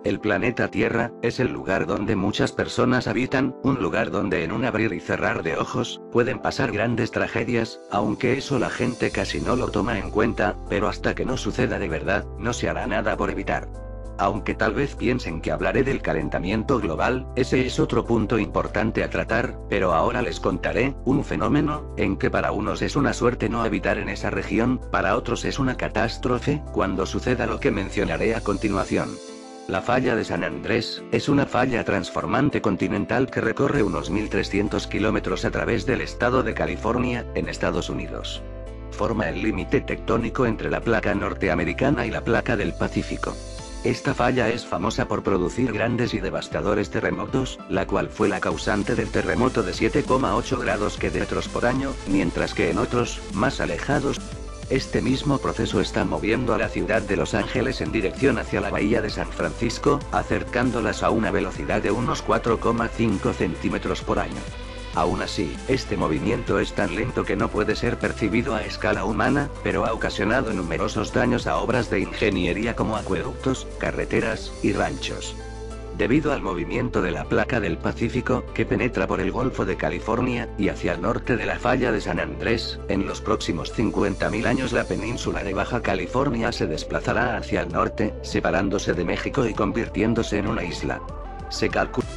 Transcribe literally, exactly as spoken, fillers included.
El planeta Tierra es el lugar donde muchas personas habitan, un lugar donde en un abrir y cerrar de ojos pueden pasar grandes tragedias, aunque eso la gente casi no lo toma en cuenta, pero hasta que no suceda de verdad, no se hará nada por evitar. Aunque tal vez piensen que hablaré del calentamiento global, ese es otro punto importante a tratar, pero ahora les contaré un fenómeno en que para unos es una suerte no habitar en esa región, para otros es una catástrofe cuando suceda lo que mencionaré a continuación. La falla de San Andrés es una falla transformante continental que recorre unos mil trescientos kilómetros a través del estado de California, en Estados Unidos. Forma el límite tectónico entre la placa norteamericana y la placa del Pacífico. Esta falla es famosa por producir grandes y devastadores terremotos, la cual fue la causante del terremoto de siete coma ocho grados Kelvin por año, mientras que en otros, más alejados, este mismo proceso está moviendo a la ciudad de Los Ángeles en dirección hacia la bahía de San Francisco, acercándolas a una velocidad de unos cuatro coma cinco centímetros por año. Aún así, este movimiento es tan lento que no puede ser percibido a escala humana, pero ha ocasionado numerosos daños a obras de ingeniería como acueductos, carreteras y ranchos. Debido al movimiento de la placa del Pacífico, que penetra por el Golfo de California, y hacia el norte de la falla de San Andrés, en los próximos cincuenta mil años la península de Baja California se desplazará hacia el norte, separándose de México y convirtiéndose en una isla. Se calcula